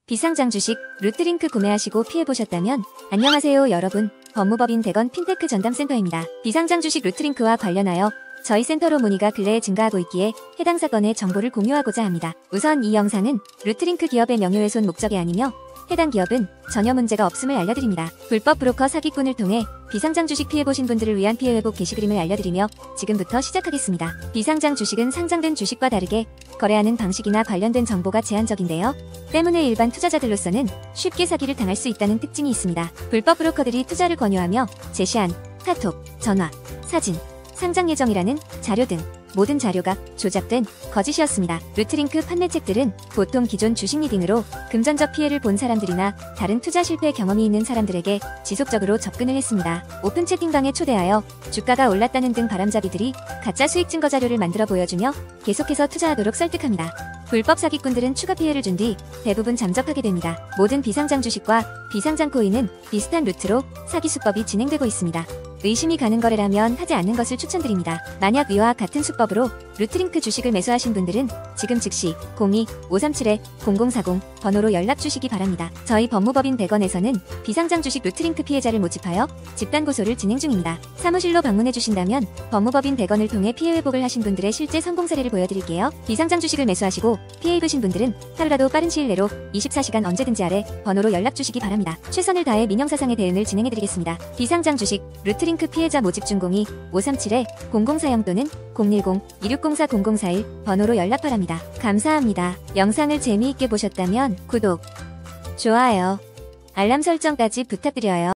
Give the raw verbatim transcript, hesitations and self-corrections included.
비상장 주식 루트링크 구매하시고 피해보셨다면 안녕하세요 여러분, 법무법인 대건 핀테크 전담센터입니다. 비상장 주식 루트링크와 관련하여 저희 센터로 문의가 근래에 증가하고 있기에 해당 사건의 정보를 공유하고자 합니다. 우선 이 영상은 루트링크 기업의 명예훼손 목적이 아니며 해당 기업은 전혀 문제가 없음을 알려드립니다. 불법 브로커 사기꾼을 통해 비상장 주식 피해보신 분들을 위한 피해회복 게시그림을 알려드리며 지금부터 시작하겠습니다. 비상장 주식은 상장된 주식과 다르게 거래하는 방식이나 관련된 정보가 제한적인데요. 때문에 일반 투자자들로서는 쉽게 사기를 당할 수 있다는 특징이 있습니다. 불법 브로커들이 투자를 권유하며 제시한 카톡, 전화, 사진, 상장 예정이라는 자료 등 모든 자료가 조작된 거짓이었습니다. 루트링크 판매책들은 보통 기존 주식 리딩으로 금전적 피해를 본 사람들이나 다른 투자 실패 경험이 있는 사람들에게 지속적으로 접근을 했습니다. 오픈 채팅방에 초대하여 주가가 올랐다는 등 바람잡이들이 가짜 수익 증거 자료를 만들어 보여주며 계속해서 투자하도록 설득합니다. 불법 사기꾼들은 추가 피해를 준 뒤 대부분 잠적하게 됩니다. 모든 비상장 주식과 비상장 코인은 비슷한 루트로 사기 수법이 진행되고 있습니다. 의심이 가는 거래라면 하지 않는 것을 추천드립니다. 만약 위와 같은 수법으로 루트링크 주식을 매수하신 분들은 지금 즉시 공이 오삼칠 공공사공 번호로 연락 주시기 바랍니다. 저희 법무법인 대건에서는 비상장 주식 루트링크 피해자를 모집하여 집단 고소를 진행 중입니다. 사무실로 방문해 주신다면 법무법인 대건을 통해 피해 회복을 하신 분들의 실제 성공 사례를 보여드릴게요. 비상장 주식을 매수하시고 피해 입으신 분들은 하루라도 빠른 시일 내로 이십사 시간 언제든지 아래 번호로 연락 주시기 바랍니다. 최선을 다해 민형사상의 대응을 진행해드리겠습니다. 비상장 주식 루트링크 피해자 모집 중 공이 오삼칠 공공사공 또는 공일공 이육공사 공공사일 번호로 연락 바랍니다. 감사합니다. 영상을 재미있게 보셨다면 구독, 좋아요, 알람 설정까지 부탁드려요.